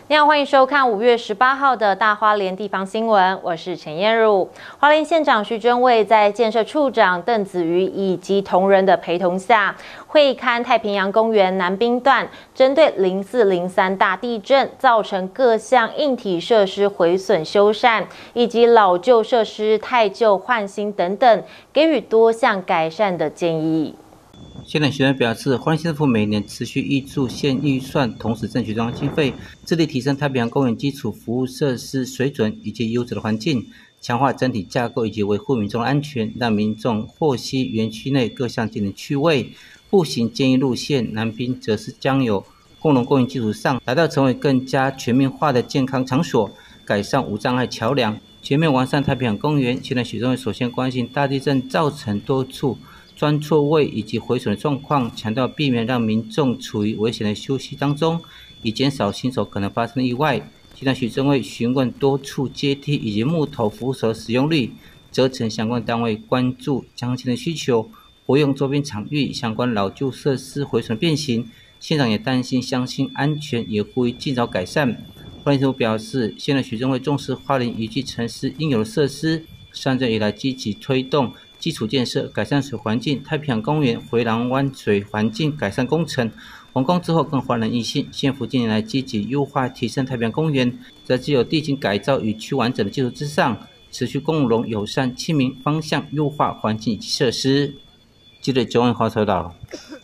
你好，欢迎收看5月18号的大花莲地方新闻，我是陈燕茹。花莲县长徐榛蔚在建设处长邓子瑜以及同仁的陪同下，会勘太平洋公园南滨段，针对04、03大地震造成各项硬体设施毁损修缮，以及老旧设施汰旧换新等等，给予多项改善的建议。 县长徐榛蔚表示，花莲县政府每年持续挹注县预算，同时争取中央经费，致力提升太平洋公园基础服务设施水准以及优质的环境，强化整体架构以及维护民众的安全，让民众获悉园区内各项景点趣味。步行建议路线南滨则是将有共融公园基础上，达到成为更加全面化的健康场所，改善无障碍桥梁，全面完善太平洋公园。县长徐榛蔚首先关心大地震造成多处钻错位以及毁损的状况，强调避免让民众处于危险的休息当中，以减少新手可能发生的意外。县长徐榛蔚询问多处阶梯以及木头扶手的使用率，责成相关单位关注乡亲的需求，活用周边场域相关老旧设施毁损变形。县长也担心乡亲安全，也呼吁尽早改善。花莲县府表示，县长徐榛蔚重视花莲宜居城市应有的设施，上任以来积极推动基础建设、改善水环境、太平洋公园、回廊湾水环境改善工程。完工之后更焕然一新。县府近年来积极优化提升太平洋公园，在具有地景改造与区完整的基础之上，持续共融友善亲民方向优化环境以及设施。记者周文华报道。